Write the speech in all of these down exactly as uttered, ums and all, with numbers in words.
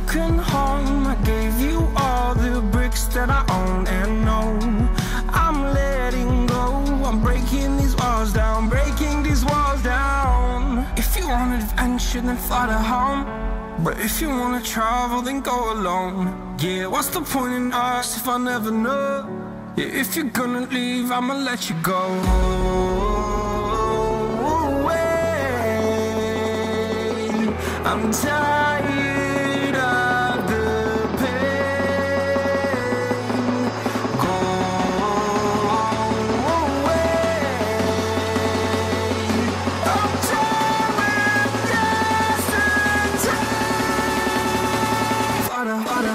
broken home. I gave you all the bricks that I own and know. I'm letting go, I'm breaking these walls down, breaking these walls down. If you want adventure, then fly to home. But if you wanna travel, then go alone. Yeah, what's the point in us if I never know? Yeah, if you're gonna leave, I'ma let you go. I'm tired of the pain. Go away. I'm tired of yesterday. Fada, fada.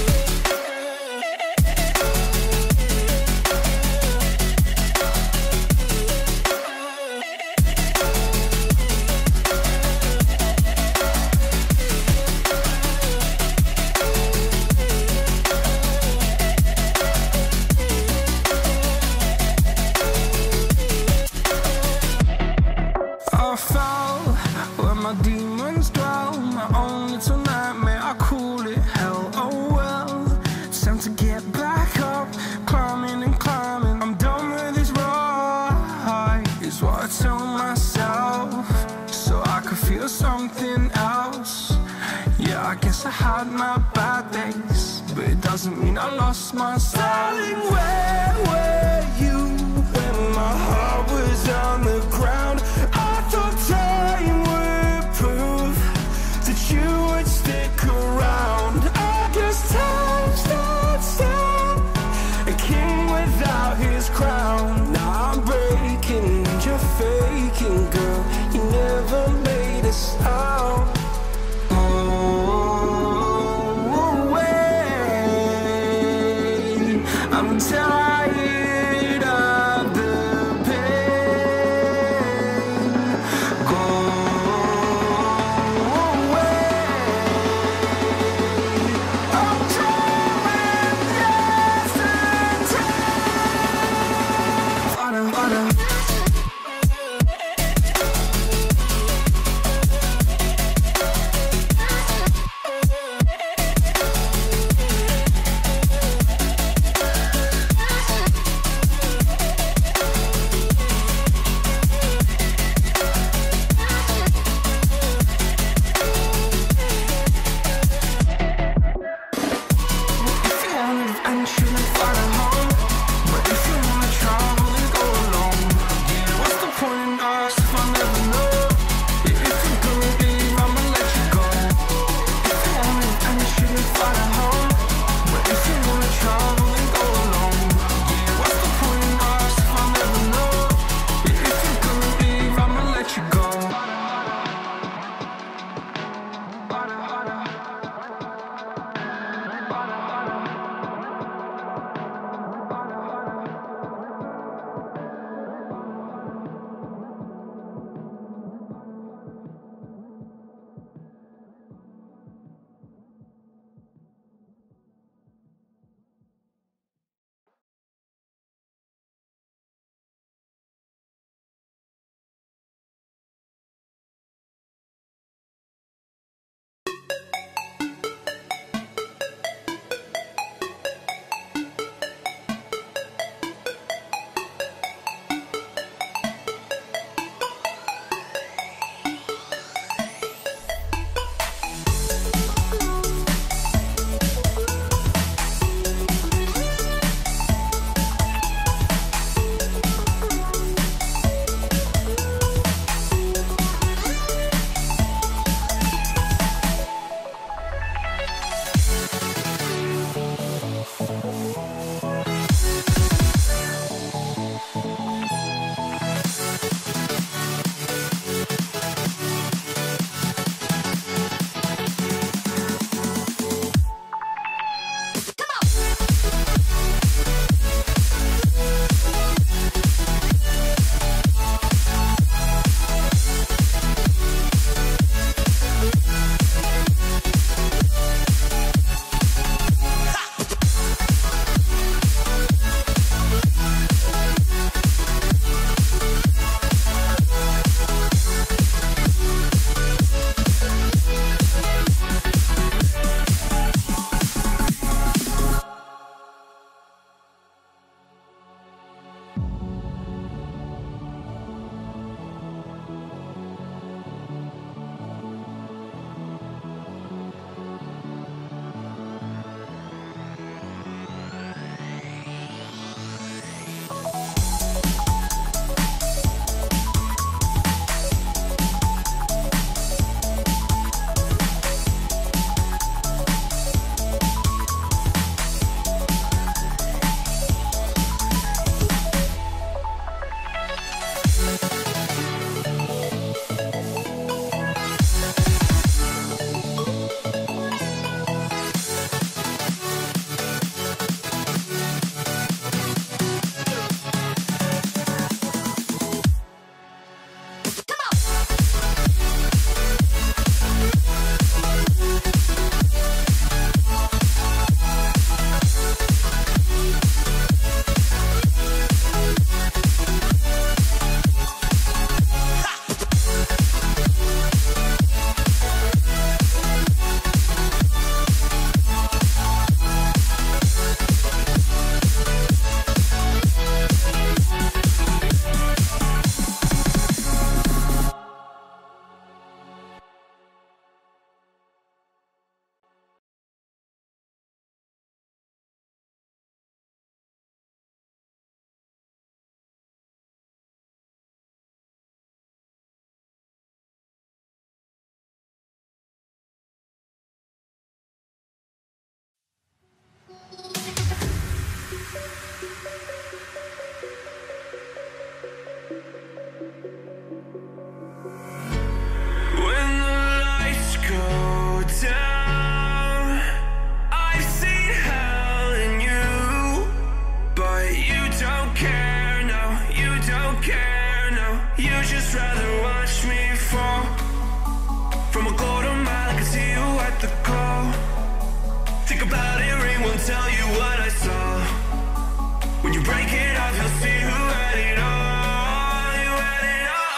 I fell where my demons dwell. My own little nightmare, I call it hell. Oh well, it's time to get back up. Climbing and climbing, I'm done with this ride, is what I tell myself, so I could feel something else. Yeah, I guess I had my bad days, but it doesn't mean I lost my style. Darling, where were you when my heart was on the ground? I thought time would prove that you would stick around. I guess time stands still, a king without his crown. Now I'm breaking and you're faking, girl. You never made a sound. Oh, wait, I'm tired of the pain. Go away. I'm tired of yesterday. Fada, fada. rather watch me fall from a quarter mile. I can see you at the call. Think about it, ring won't tell you what I saw. When you break it off, you'll see who had it all. You had it all.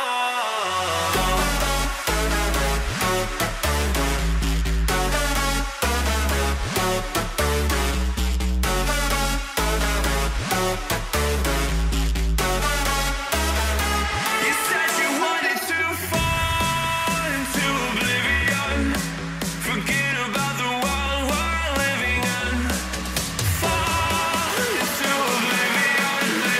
You said you wanted to fall into oblivion. Forget about the world we're living in. Fall into oblivion.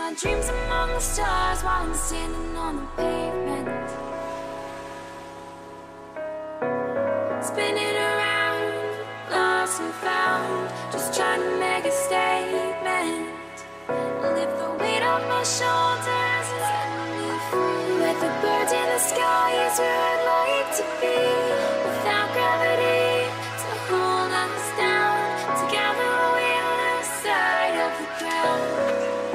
my dreams among the stars while I'm standing on the pavement, spinning around, lost and found, just trying to make a statement. Lift the weight off my shoulders and set me free. With the birds in the sky is where I'd like to be, without gravity to hold us down. Together we're the side of the ground.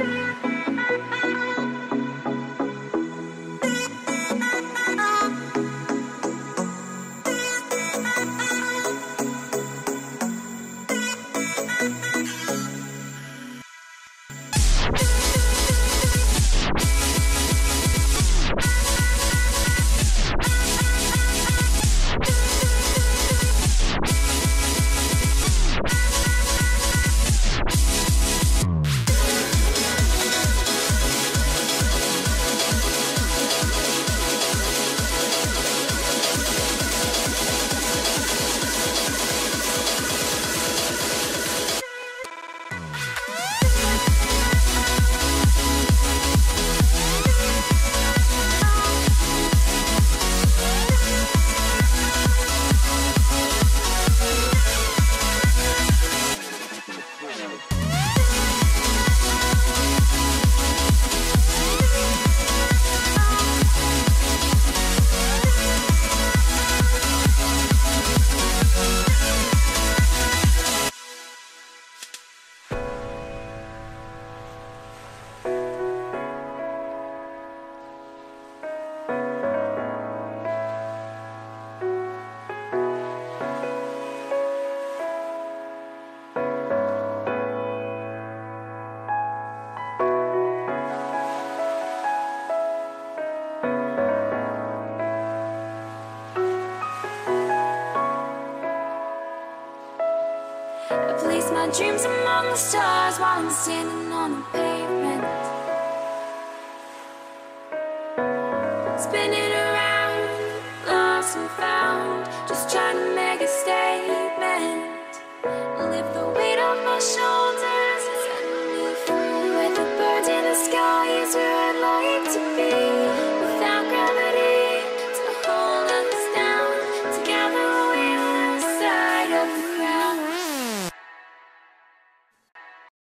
I place my dreams among the stars while I'm standing on the pavement, spinning around, lost and found.